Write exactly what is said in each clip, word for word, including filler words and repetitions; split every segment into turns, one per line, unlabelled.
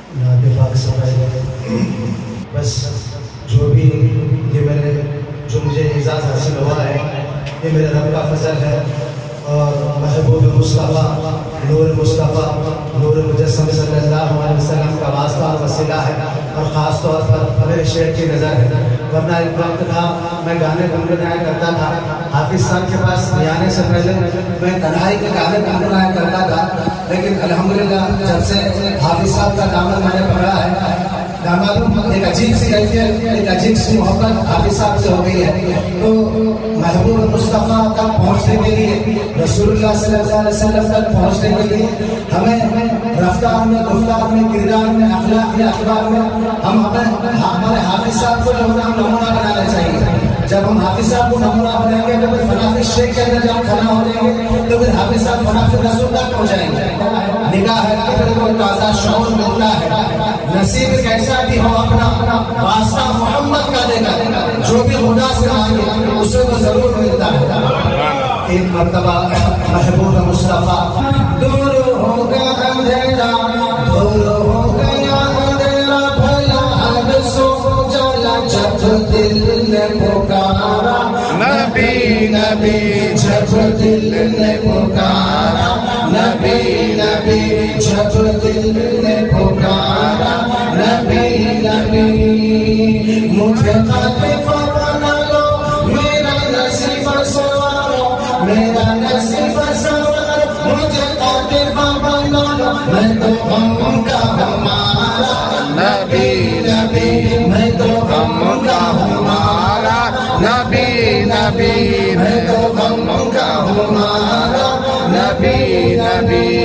نعت پاک سنائے گئے، بس جو بھی یہ میرے جو مجھے اعزاز حاصل ہوا ہے یہ میرے رب کا فضل ہے، اور محبوب مصطفیٰ نور مصطفیٰ نور مجسم صلی اللہ علیہ وسلم کا واسطہ اور وسیلہ ہے، اور خاص طور پر میرے شیخ کی نظر ہے، ورنہ ایک وقت تھا میں گانے گنگنایا کرتا تھا، حافظ صاحب کے پاس آنے سے پہلے میں تنہائی کے گانے گنگنایا کرتا تھا، لیکن الحمدللہ جب سے حافظ صاحب کا دامن میں نے پکڑا ہے، دامن ایک عجیب سی کیفیت، ایک عجیب سی محبت حافظ صاحب سے ہو گئی ہے، تو محبوب مصطفیٰ تک پہنچنے کے لیے، رسول اللہ صلی اللہ علیہ وسلم تک پہنچنے کے لیے ہمیں رفتار میں، گفتار میں، کردار میں، اخلاق میں، اخبار میں ہم اپنے ہمارے حافظ صاحب کو جو ہم نمونہ بنانا چاہیے۔ جب ہم حافظ صاحب کو نمونہ بنائیں گے تو پھر فنافی شیخ کے اندر جب کھڑا ہو جائیں گے تو پھر حافظ صاحب فنافی رسول تک پہنچائیں گے۔ نگاہ ہے کہ پھر کوئی تازہ شعور ملتا ہے، نصیب کیسا بھی ہو اپنا واسطہ محمد کا دے گا، جو بھی خدا سے مانگے اسے تو ضرور ملتا ہے۔ ایک مرتبہ محبوب مصطفیٰ دور ہو گیا اندھیرا، دور ہو گیا اندھیرا، بھلا اب سو جلا جب دل نے پکارا، نبی نبی جب دل نے پکارا، نبی نبی جب دل نے پکارا، نبی نبی مجھے قاطف بنا لو، میرا نصیب سوارو، میرا نصیب سوارو، مجھے قاطف بنا لو، میں تو غم کا ہمارا، نبی نبی میں تو غم کا ہمارا، نبی نبی میں تو غم کا ہمارا، نبی نبی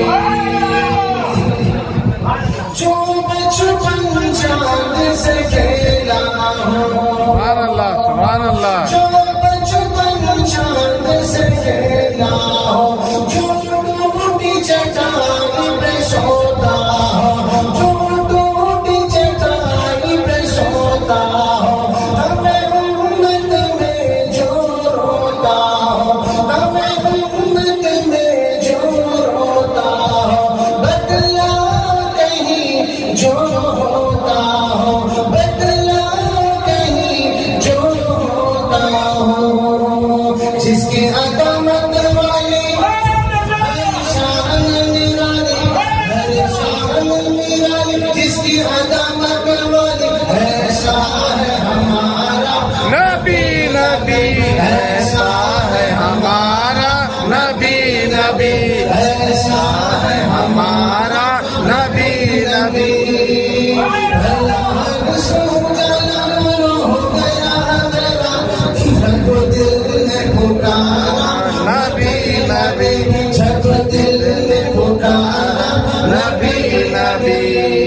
جو بچپن چاند سے کھیلا ہو،
سبحان اللہ سبحان اللہ،
جو بچپن چاند سے کھیلا ہو، جو ٹوٹی چٹان پہ سوتا ہو، جو ٹوٹی چٹان پہ سوتا ہو، ہمیں امت میں جو روتا ہو، ہمیں امت میں جو روتا ہو، بتلا کہیں جو ہوتا ہو، بتلا کہیں جو ہوتا ہو، جس کی عظمت والی ہر شان نرالی، ہر شان نرالی، جس کی عظمت والی ایسا ہے ہمارا
نبی نبی
ایسا ہے
ہمارا، نبی نبی
ایسا ہے
ہمارا، نبی نبی
بھلا ہر سو جلا ہو گیا اندھیرا، جب دل نے پکارا،
نبی نبی
جب دل نے پکارا،
نبی نبی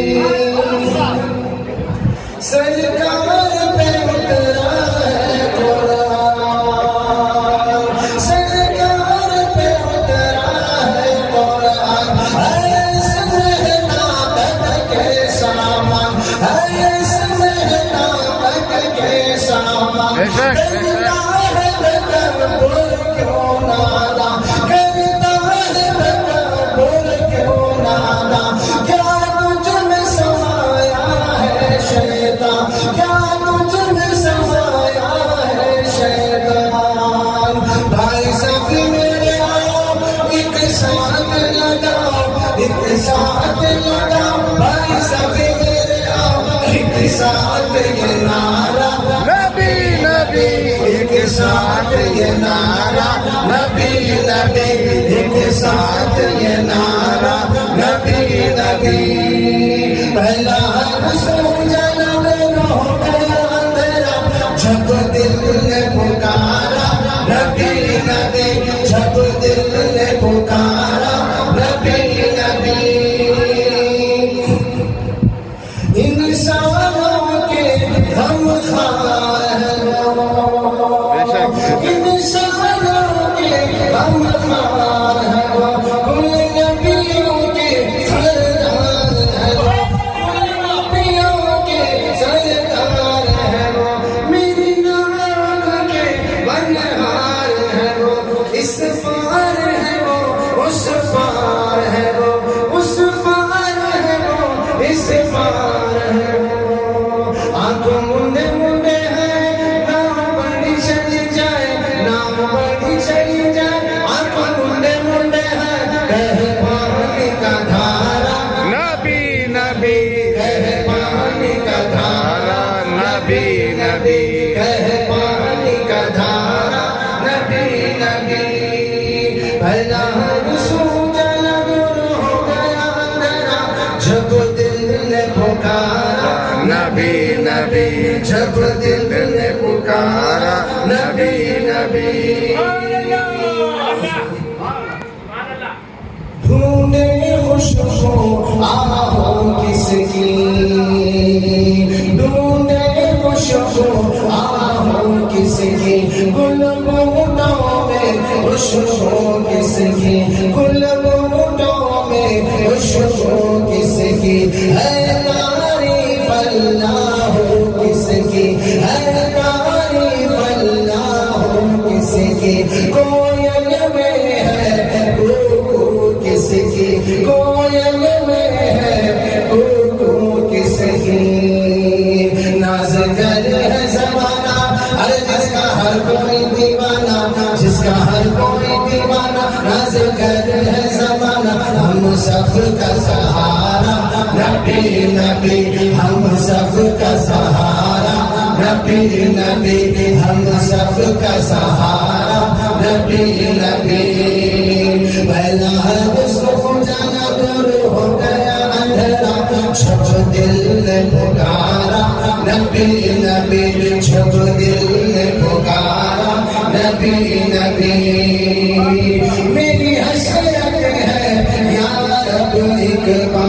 سرکار پہ اترا ہے قرآن، سرکار پہ اترا ہے قرآن، ایسے محنت کے سامان، ایسے محنت کے سامان،
بے شک، بے شک۔
کرتا ہے تکبر کیوں نادا، کرتا ہے تکبر کیوں نادا، کیا تجھ میں سمایا ہے شیطان، کیا تجھ میں سمایا ہے شیطان، بھائی سب میرے آؤ ایک ساتھ لگاؤ، ایک ساتھ لگاؤ، بھائی سب میرے آؤ ایک ساتھ یہ نعرہ،
نبی نبی
ایک ساتھ یہ نعرہ، نبی نبی ایک ساتھ یہ نعرہ، نبی نبی پہلا ہر سو جلا ہو گیا اندھیرا، جب دل نے پکارا، نبی نبی جب دل نے پکارا، نبی نبی انسانوں کے ہم خواہ
بے شک، بے شک۔
انسانوں کے ہم خواہ ہیں، کل نبیوں کے سردار ہیں، کل نبیوں کے سردار ہیں، میری ناک
نبی نبی
کہے پانی کا دھارا نبی نبی پہلا سوچا دور ہو گیا اندھیرا جب دل نے پکارا
نبی نبی
جب دل نے پکارا نبی نبی ڈھونڈے خوشبو آہوں کس کی ڈھونڈے خوشبو آہوں کس کی گل بوٹوں میں خوشبو کس کی گل بوٹوں میں خوشبو کس کی ہے تعریف اللہ کس کی ہے تعریف اللہ کس کی کوئل میں ہے کوکو کس کی کوئل میں ہے کوکو کس کی ناز گر ہے زمانہ ارے جس کا ہر کوئی دیوانہ جس کا ہر کوئی دیوانہ ناز گر ہے زمانہ ہم سب کا سہارا نبی نبی ہم سب کا سہارا نبی نبی ہم سب کا سہارا نبی نبی پہلا سو جانا دور ہو گیا اندھیرا جب دل نے پکارا نبی نبی جب دل نے پکارا نبی نبی میری حسرت ہے یا رب ایک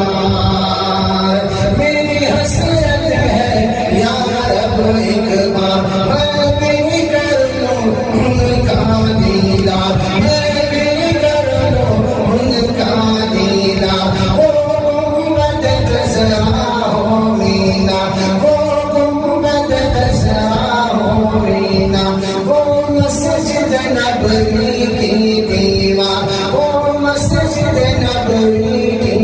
بار میری حسرت ہے یا رب ایک بار میں بھی کر لوں ان کا دیدار میں بھی کر لوں ان کا دیدار وہ گنبد خضرا ہو مینا وہ گنبد خضرا ہو مینا وہ مسجد نبوی کی دیوار وہ مسجد نبوی کی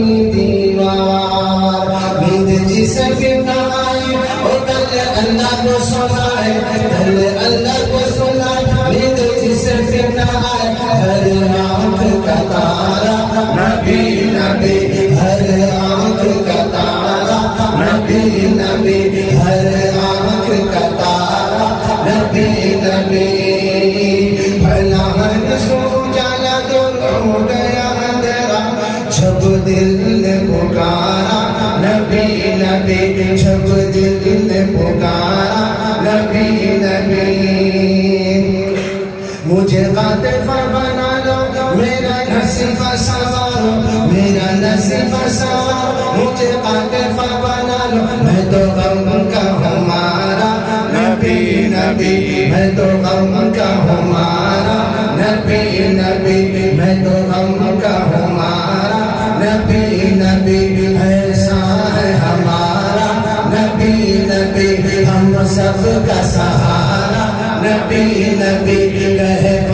دیوار نیند جسے بھی نہ آئے وہ کل اللہ کو سنائے کل اللہ کو سنائے نیند جسے بھی نہ آئے ہر آنکھ کا تارا نبی نبی ہر آنکھ کا تارا نبی نبی ہر آنکھ کا تارا نبی نبی بھلا ہر سو جانا دور ہو گیا اندھیرا جب دل نے پکارا نبی نبی جب دل نے پکارا نبی نبی مجھے قاطفہ بنا لو میرا نصیب سوارو میرا نصیب سوارو مجھے قاطفہ بنا لو میں تو غم کا ہمارا نبی نبی میں تو غم کا ہمارا نبی نبی میں تو غم کا ہمارا نبی نبی ایسا ہے ہمارا نبی نبی ہم سب کا سہارا نبی نبی کہے